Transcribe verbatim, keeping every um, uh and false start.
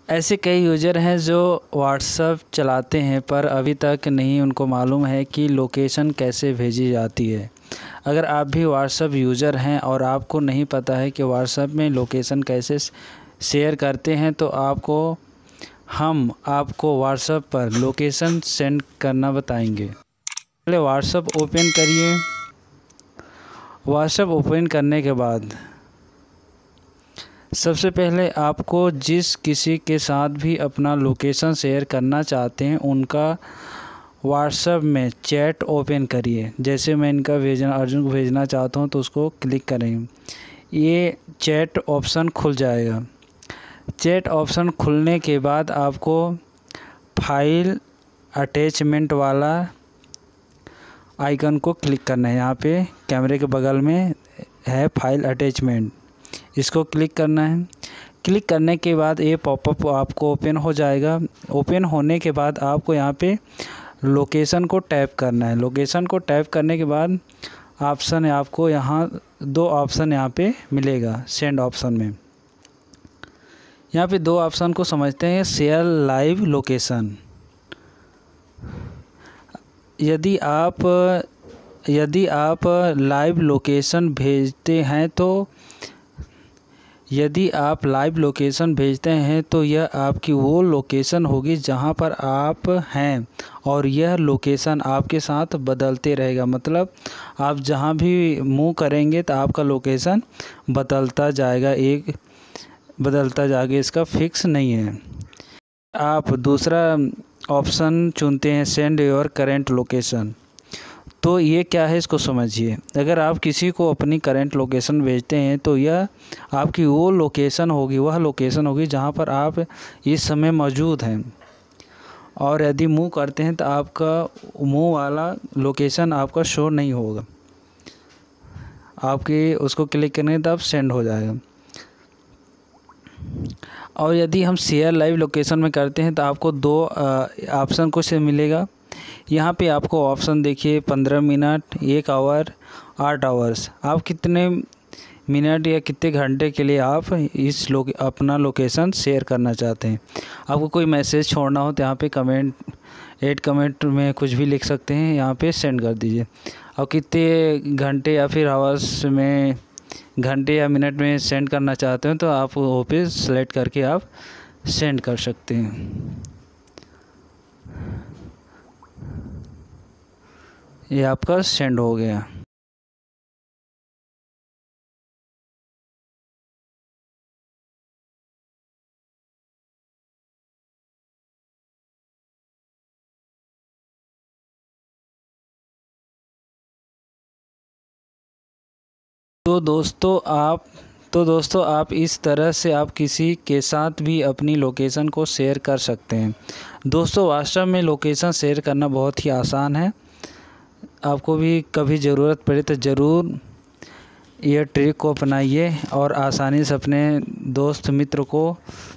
ऐसे कई यूज़र हैं जो व्हाट्सएप चलाते हैं पर अभी तक नहीं उनको मालूम है कि लोकेशन कैसे भेजी जाती है। अगर आप भी व्हाट्सएप यूज़र हैं और आपको नहीं पता है कि व्हाट्सएप में लोकेशन कैसे शेयर करते हैं, तो आपको हम आपको व्हाट्सएप पर लोकेशन सेंड करना बताएंगे। पहले व्हाट्सएप ओपन करिए। व्हाट्सएप ओपन करने के बाद सबसे पहले आपको जिस किसी के साथ भी अपना लोकेशन शेयर करना चाहते हैं उनका व्हाट्सएप में चैट ओपन करिए। जैसे मैं इनका भेजना अर्जुन को भेजना चाहता हूं तो उसको क्लिक करें, ये चैट ऑप्शन खुल जाएगा। चैट ऑप्शन खुलने के बाद आपको फाइल अटैचमेंट वाला आइकन को क्लिक करना है। यहाँ पे कैमरे के बगल में है फाइल अटैचमेंट, इसको क्लिक करना है। क्लिक करने के बाद ये पॉपअप आपको ओपन हो जाएगा। ओपन होने के बाद आपको यहाँ पे लोकेशन को टैप करना है। लोकेशन को टैप करने के बाद ऑप्शन है, आपको यहाँ दो ऑप्शन यहाँ पे मिलेगा सेंड ऑप्शन में। यहाँ पे दो ऑप्शन को समझते हैं। शेयर लाइव लोकेशन, यदि आप यदि आप लाइव लोकेशन भेजते हैं तो यदि आप लाइव लोकेशन भेजते हैं तो यह आपकी वो लोकेशन होगी जहां पर आप हैं और यह लोकेशन आपके साथ बदलते रहेगा। मतलब आप जहां भी मूव करेंगे तो आपका लोकेशन बदलता जाएगा, एक बदलता जाएगा, इसका फिक्स नहीं है। आप दूसरा ऑप्शन चुनते हैं सेंड योर करेंट लोकेशन, तो ये क्या है इसको समझिए। अगर आप किसी को अपनी करंट लोकेशन भेजते हैं तो यह आपकी वो लोकेशन होगी, वह लोकेशन होगी जहां पर आप इस समय मौजूद हैं। और यदि मूव करते हैं तो आपका मूव वाला लोकेशन आपका शो नहीं होगा। आपके उसको क्लिक करने तब सेंड हो जाएगा। और यदि हम शेयर लाइव लोकेशन में करते हैं तो आपको दो ऑप्शन कुछ मिलेगा। यहाँ पे आपको ऑप्शन देखिए पंद्रह मिनट, एक आवर, आठ आवर्स। आप कितने मिनट या कितने घंटे के लिए आप इस लोग अपना लोकेशन शेयर करना चाहते हैं। आपको कोई मैसेज छोड़ना हो तो यहाँ पे कमेंट ऐड कमेंट में कुछ भी लिख सकते हैं, यहाँ पे सेंड कर दीजिए। और कितने घंटे या फिर आवर्स में, घंटे या मिनट में सेंड करना चाहते हैं तो आप वो पे सेलेक्ट करके आप सेंड कर सकते हैं। ये आपका सेंड हो गया। तो दोस्तों आप तो दोस्तों आप इस तरह से आप किसी के साथ भी अपनी लोकेशन को शेयर कर सकते हैं। दोस्तों व्हाट्सएप में लोकेशन शेयर करना बहुत ही आसान है। आपको भी कभी ज़रूरत पड़े तो ज़रूर यह ट्रिक को अपनाइए और आसानी से अपने दोस्त मित्र को